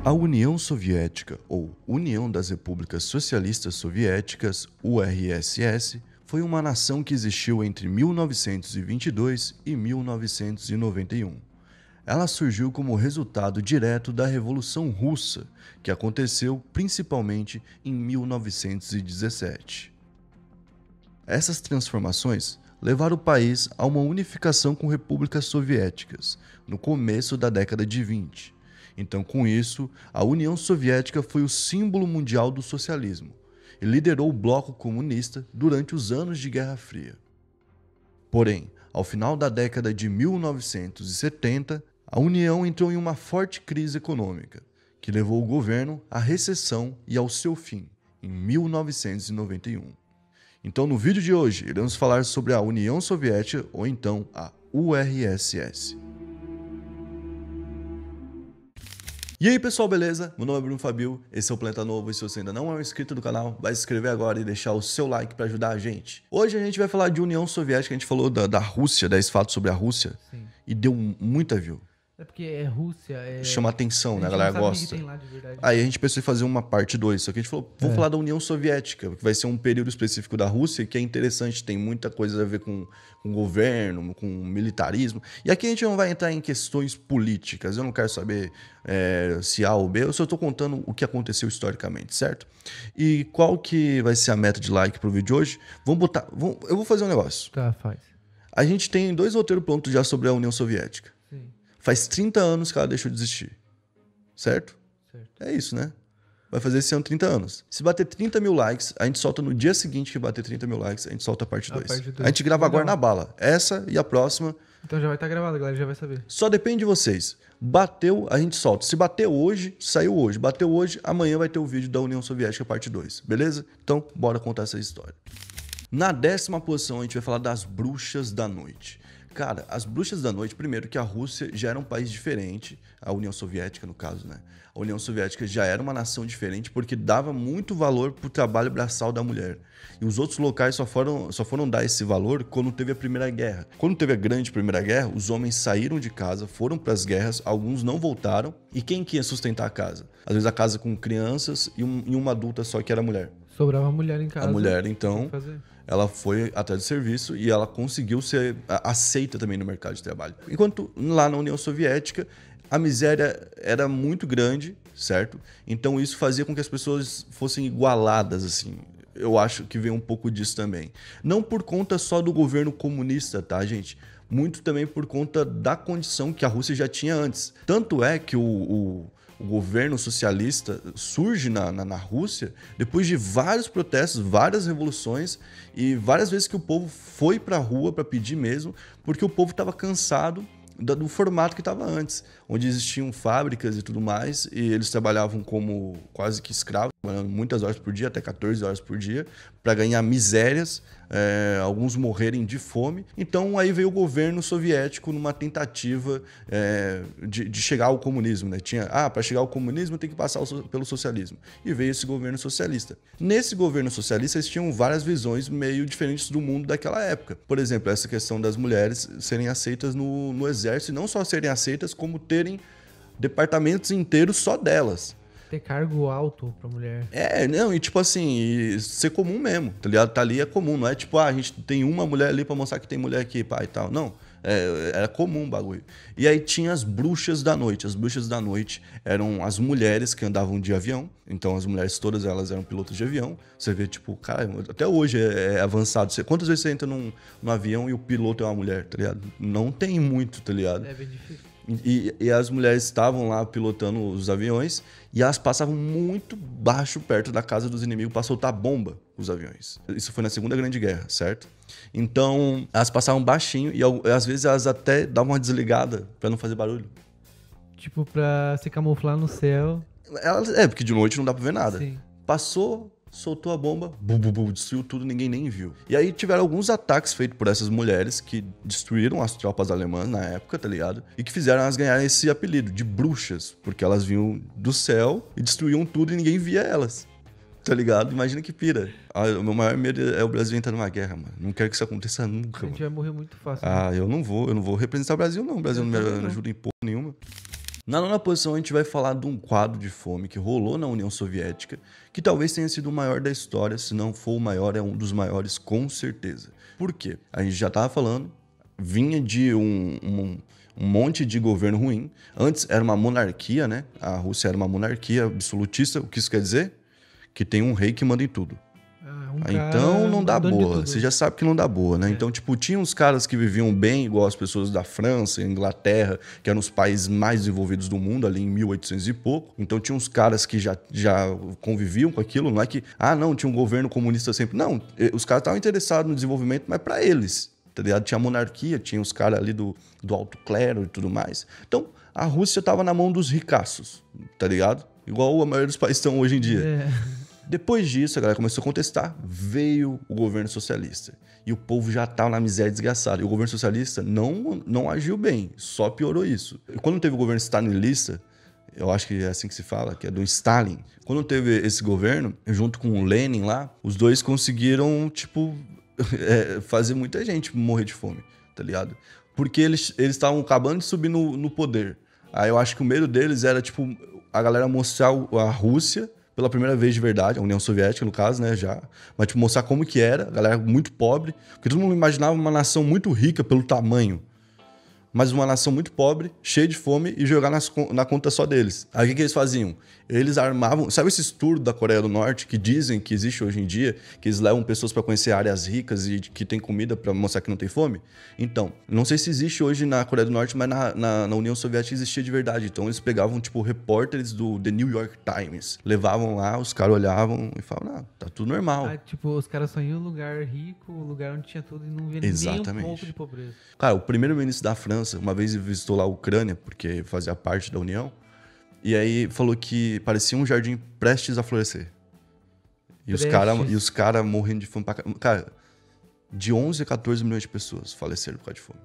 A União Soviética, ou União das Repúblicas Socialistas Soviéticas, URSS, foi uma nação que existiu entre 1922 e 1991. Ela surgiu como resultado direto da Revolução Russa, que aconteceu principalmente em 1917. Essas transformações levaram o país a uma unificação com repúblicas soviéticas, no começo da década de 20. Então, com isso, a União Soviética foi o símbolo mundial do socialismo e liderou o bloco comunista durante os anos de Guerra Fria. Porém, ao final da década de 1970, a União entrou em uma forte crise econômica, que levou o governo à recessão e ao seu fim, em 1991. Então, no vídeo de hoje, iremos falar sobre a União Soviética, ou então a URSS. E aí pessoal, beleza? Meu nome é Bruno Fabio, esse é o Planeta Novo e se você ainda não é um inscrito do canal, vai se inscrever agora e deixar o seu like para ajudar a gente. Hoje a gente vai falar de União Soviética, a gente falou da Rússia, 10 fatos sobre a Rússia. Sim. E deu muita view. É porque é Rússia, Chama atenção, né? A gente galera não sabe o que gosta. tem lá de verdade. Aí a gente pensou em fazer uma parte 2, só que a gente falou, vamos falar da União Soviética, que vai ser um período específico da Rússia, que é interessante, tem muita coisa a ver com governo, com militarismo. E aqui a gente não vai entrar em questões políticas, eu não quero saber se A ou B, eu só estou contando o que aconteceu historicamente, certo? E qual que vai ser a meta de like pro vídeo de hoje? Eu vou fazer um negócio. Tá, faz. A gente tem 2 roteiros prontos já sobre a União Soviética. Sim, Faz 30 anos que ela deixou de existir. Certo? certo. É isso, né? Vai fazer esse ano 30 anos. Se bater 30 mil likes, a gente solta no dia seguinte que bater 30 mil likes, a gente solta a parte 2. parte dois. A gente grava agora Legal. na bala. Essa e a próxima. Então já vai estar gravado, a galera já vai saber. Só depende de vocês. Bateu, a gente solta. Se bater hoje, saiu hoje. Bateu hoje, amanhã vai ter o vídeo da União Soviética parte 2. Beleza? Então, bora contar essa história. Na 10ª posição, a gente vai falar das bruxas da noite. Cara, as bruxas da noite, primeiro que a Rússia já era um país diferente, a União Soviética no caso, né? A União Soviética já era uma nação diferente porque dava muito valor pro trabalho braçal da mulher. E os outros locais só foram dar esse valor quando teve a Primeira Guerra. Quando teve a grande Primeira Guerra, os homens saíram de casa, foram para as guerras, alguns não voltaram. E quem que ia sustentar a casa? Às vezes a casa com crianças e uma adulta só que era mulher. Sobrava a mulher em casa. A mulher, então, fazer. ela foi atrás do serviço e ela conseguiu ser aceita também no mercado de trabalho. Enquanto lá na União Soviética, a miséria era muito grande, certo? Então isso fazia com que as pessoas fossem igualadas, assim. Eu acho que veio um pouco disso também. Não por conta só do governo comunista, tá, gente? Muito também por conta da condição que a Rússia já tinha antes. Tanto é que o governo socialista surge na Rússia depois de vários protestos, várias revoluções e várias vezes que o povo foi para a rua para pedir mesmo, porque o povo estava cansado do formato que estava antes, onde existiam fábricas e tudo mais, e eles trabalhavam como quase que escravos, trabalhando muitas horas por dia, até 14 horas por dia, para ganhar misérias, alguns morrerem de fome. Então aí veio o governo soviético numa tentativa de chegar ao comunismo, né? Para chegar ao comunismo tem que passar pelo socialismo. E veio esse governo socialista. Nesse governo socialista eles tinham várias visões meio diferentes do mundo daquela época. Por exemplo, essa questão das mulheres serem aceitas no exército, e não só serem aceitas, como terem departamentos inteiros só delas. Ter cargo alto pra mulher. Não, e tipo assim, ser comum mesmo, tá ligado? Tá ali é comum, não é tipo, a gente tem uma mulher ali pra mostrar que tem mulher aqui, pá, e tal. Não, era comum o bagulho. E aí tinha as bruxas da noite. As bruxas da noite eram as mulheres que andavam de avião. Então as mulheres todas elas eram pilotos de avião. Você vê, tipo, cara, até hoje é avançado. Quantas vezes você entra num avião e o piloto é uma mulher, tá ligado? Não tem muito, tá ligado? É bem difícil. E as mulheres estavam lá pilotando os aviões e elas passavam muito baixo perto da casa dos inimigos para soltar bomba os aviões. Isso foi na Segunda Grande Guerra, certo? Então, elas passavam baixinho e às vezes elas até davam uma desligada para não fazer barulho. Tipo, pra se camuflar no céu. Porque de noite não dá para ver nada. Sim. Passou, soltou a bomba, destruiu tudo, ninguém nem viu. E aí tiveram alguns ataques feitos por essas mulheres que destruíram as tropas alemãs na época, tá ligado? E que fizeram elas ganharem esse apelido de bruxas, porque elas vinham do céu e destruíam tudo e ninguém via elas. Tá ligado? Imagina que pira. O meu maior medo é o Brasil entrar numa guerra, mano. Não quero que isso aconteça nunca, A mano. gente vai morrer muito fácil. Né? Eu não vou representar o Brasil, não. O Brasil não me ajuda em porra nenhuma. Na nona posição, a gente vai falar de um quadro de fome que rolou na União Soviética, que talvez tenha sido o maior da história, se não for o maior, é um dos maiores com certeza. Por quê? A gente já estava falando, vinha de um monte de governo ruim. Antes era uma monarquia, né? A Rússia era uma monarquia absolutista. O que isso quer dizer? Que tem um rei que manda em tudo. Então não dá boa. Você já sabe que não dá boa, né? Então, tipo, tinha uns caras que viviam bem, igual as pessoas da França, Inglaterra, que eram os países mais desenvolvidos do mundo, ali em 1800 e pouco. Então tinha uns caras que já conviviam com aquilo. Não é que, não, tinha um governo comunista sempre. Não, os caras estavam interessados no desenvolvimento, mas para eles, tá ligado? Tinha a monarquia, tinha os caras ali do alto clero e tudo mais. Então, a Rússia tava na mão dos ricaços, tá ligado? Igual a maioria dos países estão hoje em dia. Depois disso, a galera começou a contestar, veio o governo socialista. E o povo já estava na miséria desgraçada. E o governo socialista não agiu bem, só piorou isso. E quando teve o governo stalinista, eu acho que é assim que se fala, que é do Stalin. Quando teve esse governo, junto com o Lenin lá, os dois conseguiram, tipo, fazer muita gente morrer de fome, tá ligado? Porque eles estavam acabando de subir no poder. Aí eu acho que o medo deles era, tipo, a galera mostrar a Rússia pela primeira vez de verdade, a União Soviética, no caso, né, já. Mas, tipo, mostrar como que era, a galera muito pobre. Porque todo mundo imaginava uma nação muito rica pelo tamanho. Mas uma nação muito pobre, cheia de fome, e jogar na conta só deles. Aí o que eles faziam? Eles armavam... Sabe esses tours da Coreia do Norte que dizem que existe hoje em dia? Que eles levam pessoas para conhecer áreas ricas e que tem comida para mostrar que não tem fome? Então, não sei se existe hoje na Coreia do Norte, mas na União Soviética existia de verdade. Então eles pegavam, tipo, repórteres do The New York Times. Levavam lá, os caras olhavam e falavam, tá tudo normal. Tipo, os caras só iam em um lugar rico, um lugar onde tinha tudo e não via nem um pouco de pobreza. Cara, o primeiro-ministro da França, uma vez visitou lá a Ucrânia, porque fazia parte da União, e aí falou que parecia um jardim prestes a florescer. E os caras morrendo de fome pra caramba. Cara, de 11 a 14 milhões de pessoas faleceram por causa de fome.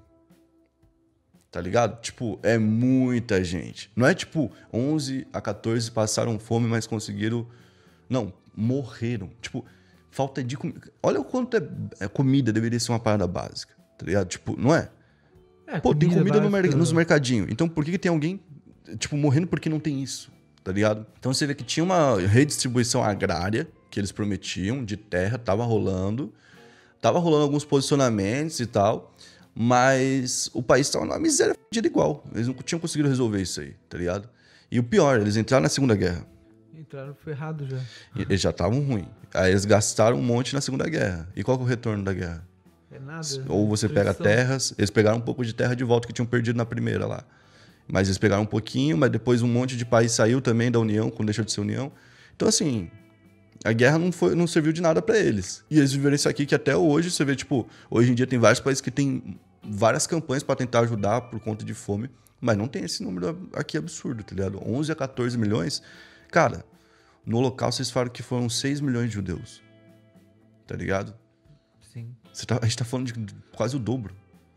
Tá ligado? Tipo, é muita gente. Não é tipo 11 a 14 passaram fome, mas conseguiram... Não, morreram. Tipo, falta de comida. Olha o quanto comida deveria ser uma parada básica. Tá ligado? Tipo, não é? Pô, tem comida nos mercadinhos. Então por que tem alguém, tipo, morrendo porque não tem isso? Tá ligado? Então você vê que tinha uma redistribuição agrária que eles prometiam de terra, tava rolando alguns posicionamentos e tal, mas o país tava numa miséria fodida igual. Eles não tinham conseguido resolver isso aí, tá ligado? E o pior, eles entraram na Segunda Guerra. Entraram ferrado já. E eles já estavam ruins. Aí eles gastaram um monte na Segunda Guerra. E qual que é o retorno da guerra? É nada. Ou você pega terras, eles pegaram um pouco de terra de volta que tinham perdido na primeira lá. Mas eles pegaram um pouquinho, mas depois um monte de país saiu também da União, quando deixou de ser União. Então, assim, a guerra não serviu de nada pra eles. E eles viveram isso aqui que até hoje, você vê, tipo, hoje em dia tem vários países que tem várias campanhas pra tentar ajudar por conta de fome, mas não tem esse número aqui absurdo, tá ligado? 11 a 14 milhões. Cara, no Holocausto vocês falaram que foram 6 milhões de judeus. Tá ligado? Sim. A gente tá falando de quase o dobro.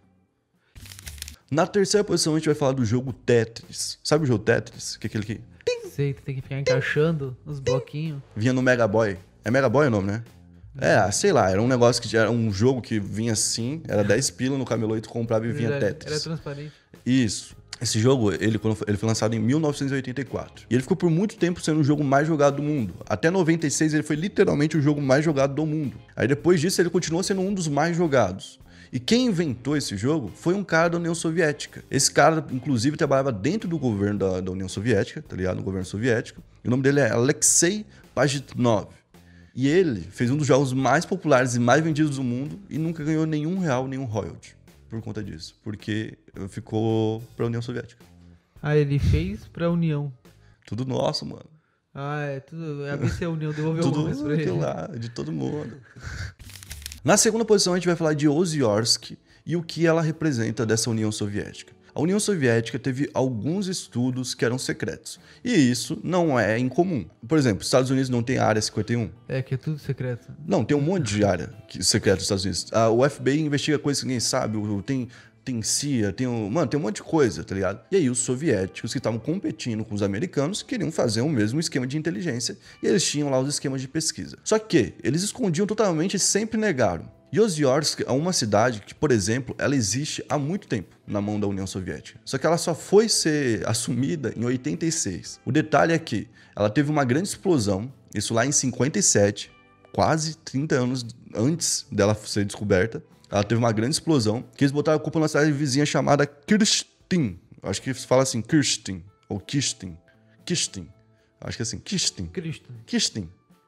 Na terceira posição, a gente vai falar do jogo Tetris. Sabe o jogo Tetris? Que é aquele que... Sei, tu tem que ficar encaixando os bloquinhos. Vinha no Mega Boy. É Mega Boy o nome, né? Sei lá, era um negócio que era um jogo que vinha assim, era 10 pila no camelô e tu comprava e vinha Tetris. Era transparente. Isso. Esse jogo, ele foi lançado em 1984. E ele ficou por muito tempo sendo o jogo mais jogado do mundo. Até 96 ele foi literalmente o jogo mais jogado do mundo. Aí depois disso ele continuou sendo um dos mais jogados. E quem inventou esse jogo foi um cara da União Soviética. Esse cara, inclusive, trabalhava dentro do governo da União Soviética, tá ligado? No governo soviético. E o nome dele é Alexei Pajitnov. E ele fez um dos jogos mais populares e mais vendidos do mundo e nunca ganhou nenhum real, nenhum royalty por conta disso. Porque ficou pra União Soviética. Ele fez pra União. Tudo nosso, mano. É tudo. A ver se a União devolveu alguma coisa pra ele. Tudo lá, de todo mundo. Na segunda posição, a gente vai falar de Oziorsk e o que ela representa dessa União Soviética. A União Soviética teve alguns estudos que eram secretos. E isso não é incomum. Por exemplo, os Estados Unidos não tem a Área 51? Que é tudo secreto. Não, tem um monte de área secreta dos Estados Unidos. O FBI investiga coisas que ninguém sabe, tem CIA, tem um monte de coisa, tá ligado? E aí os soviéticos que estavam competindo com os americanos queriam fazer o mesmo esquema de inteligência e eles tinham lá os esquemas de pesquisa. Só que eles escondiam totalmente e sempre negaram. Yoziorsk é uma cidade que, por exemplo, ela existe há muito tempo na mão da União Soviética. Só que ela só foi ser assumida em 86. O detalhe é que ela teve uma grande explosão, isso lá em 57, quase 30 anos antes dela ser descoberta. Ela teve uma grande explosão, que eles botaram a culpa numa cidade vizinha chamada Kirstin. Acho que se fala assim, Kirstin, ou Kistin. Kistin. Acho que é assim, Kistin. Kistin.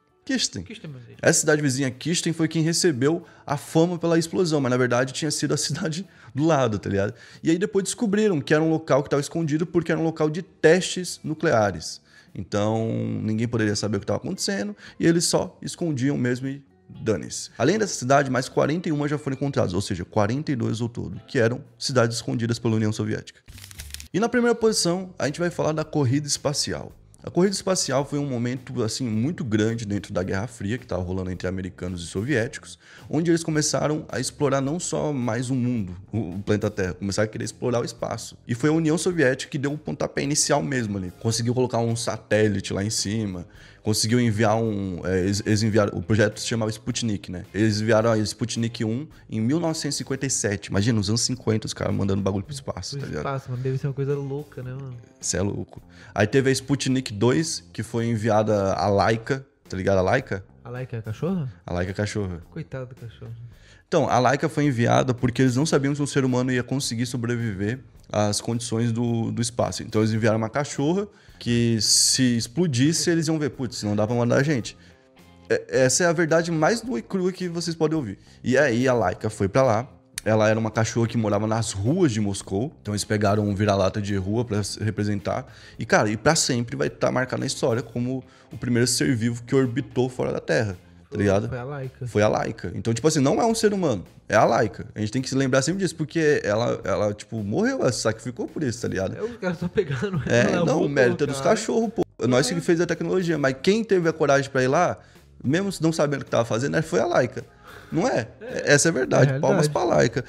Essa cidade vizinha, Kistin, foi quem recebeu a fama pela explosão, mas na verdade tinha sido a cidade do lado, tá ligado? E aí depois descobriram que era um local que estava escondido porque era um local de testes nucleares. Então ninguém poderia saber o que estava acontecendo e eles só escondiam mesmo e dane-se. Além dessa cidade, mais 41 já foram encontradas, ou seja, 42 ao todo, que eram cidades escondidas pela União Soviética. E na primeira posição, a gente vai falar da corrida espacial. A corrida espacial foi um momento assim muito grande dentro da Guerra Fria, que estava rolando entre americanos e soviéticos, onde eles começaram a explorar não só mais o mundo, o planeta Terra, começaram a querer explorar o espaço. E foi a União Soviética que deu o pontapé inicial mesmo ali. Conseguiu colocar um satélite lá em cima, conseguiu enviar eles enviaram, o projeto se chamava Sputnik, né? Eles enviaram a Sputnik 1 em 1957. Imagina, nos anos 50, os caras mandando bagulho pro espaço, tá ligado? Espaço, mano, deve ser uma coisa louca, né, mano? Isso é louco. Aí teve a Sputnik 2, que foi enviada a Laika, tá ligado? A Laika? A Laika é a cachorra? A Laika é a cachorra. Coitado do cachorro. Então, a Laika foi enviada porque eles não sabiam se um ser humano ia conseguir sobreviver às condições do espaço. Então eles enviaram uma cachorra que se explodisse, eles iam ver, putz, não dá pra mandar a gente. Essa é a verdade mais nua e crua que vocês podem ouvir. E aí a Laika foi pra lá. Ela era uma cachorra que morava nas ruas de Moscou. Então eles pegaram um vira-lata de rua pra representar. E, cara, e pra sempre vai estar marcado na história como o primeiro ser vivo que orbitou fora da Terra. Tá ligado? Foi a Laika. Foi a Laika. Então, tipo assim, não é um ser humano. É a Laika. A gente tem que se lembrar sempre disso, porque ela tipo, morreu, ela se sacrificou por isso, tá ligado? Os caras estão pegando ela. Não, o mérito é dos cachorros, pô. Nós que fez a tecnologia. Mas quem teve a coragem pra ir lá, mesmo não sabendo o que tava fazendo, foi a Laika. Não é? Essa é a verdade. Palmas pra Laika.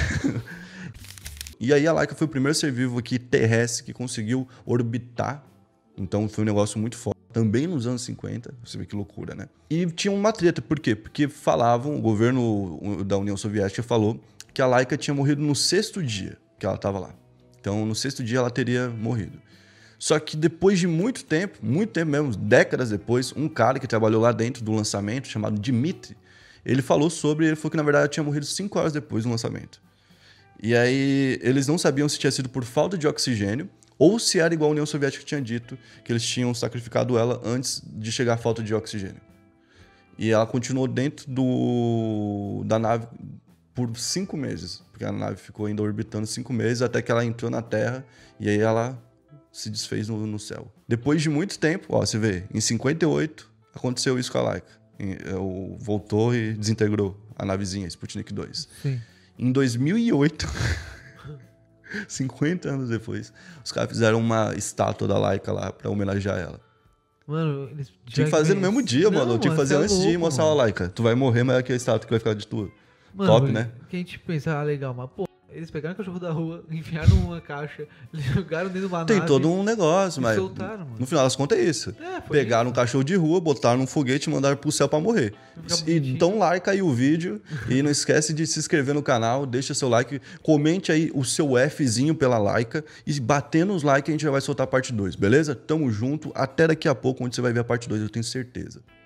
E aí a Laika foi o primeiro ser vivo aqui terrestre que conseguiu orbitar. Então foi um negócio muito forte. Também nos anos 50, você vê que loucura, né? E tinha uma treta, por quê? Porque falavam, o governo da União Soviética falou que a Laika tinha morrido no 6º dia que ela estava lá. Então, no 6º dia ela teria morrido. Só que depois de muito tempo mesmo, décadas depois, um cara que trabalhou lá dentro do lançamento, chamado Dmitry, ele falou que na verdade ela tinha morrido 5 horas depois do lançamento. E aí, eles não sabiam se tinha sido por falta de oxigênio, ou se era igual a União Soviética tinha dito, que eles tinham sacrificado ela antes de chegar a falta de oxigênio. E ela continuou dentro da nave por 5 meses, porque a nave ficou ainda orbitando 5 meses, até que ela entrou na Terra e aí ela se desfez no céu. Depois de muito tempo, ó, você vê, em 58 aconteceu isso com a Laika. Voltou e desintegrou a navezinha, Sputnik 2. Sim. Em 2008... 50 anos depois, os caras fizeram uma estátua da Laika lá pra homenagear ela. Mano, eles tinha que fazer no mesmo dia, mano. Eu tinha que fazer antes de mostrar a Laika. Tu vai morrer, mas é aquela estátua que vai ficar de tua. Mano, top, né? Que a gente pensa, legal, mas pô, eles pegaram o cachorro da rua, enfiaram numa caixa, jogaram dentro de uma nave. Tem todo um negócio, mas soltaram, mano. No final das contas é isso. Pegaram um cachorro de rua, botaram num foguete e mandaram pro céu pra morrer. Então like aí o vídeo e não esquece de se inscrever no canal, deixa seu like, comente aí o seu Fzinho pela Laika e batendo os likes a gente já vai soltar a parte 2, beleza? Tamo junto, até daqui a pouco onde você vai ver a parte 2, eu tenho certeza.